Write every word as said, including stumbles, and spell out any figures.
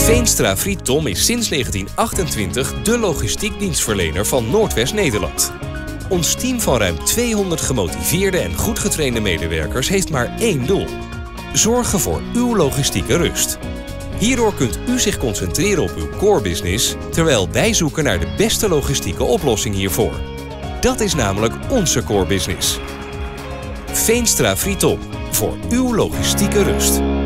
Veenstra Frietom is sinds negentien achtentwintig de logistiek dienstverlener van Noordwest-Nederland. Ons team van ruim tweehonderd gemotiveerde en goed getrainde medewerkers heeft maar één doel: zorgen voor uw logistieke rust. Hierdoor kunt u zich concentreren op uw core business, terwijl wij zoeken naar de beste logistieke oplossing hiervoor. Dat is namelijk onze core business. Veenstra Frietom, voor uw logistieke rust.